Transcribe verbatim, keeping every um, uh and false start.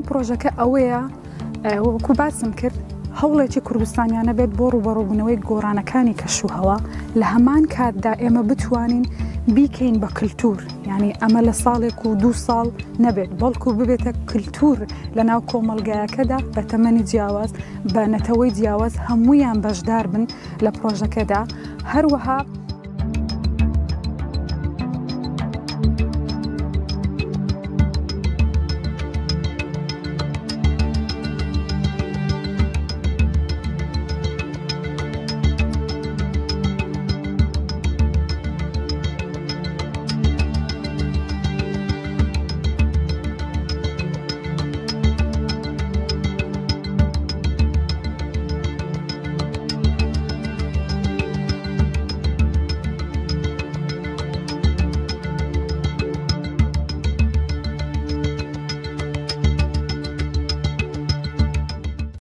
پرۆژەکە ئەوەیە وەکو باسم کرد هەوڵێکی کوردستانیانە بێت بۆ ڕوبەڕووبوونەوەی گۆڕانەکانی کەشوهەوا لە هەمان کاتدا ئێمە بتوانین بیکەین بە کللتور یعنی ئەمە لە ساڵێک و دوو ساڵ نەبێت بەڵکو ببێتە کللتور لە ناو کۆمەلگایەکەدا بە تەمەنی جیاواز بە نەتەوەی جیاواز هەموویان بەشدار بن لە پرۆژەکەدا هەروەها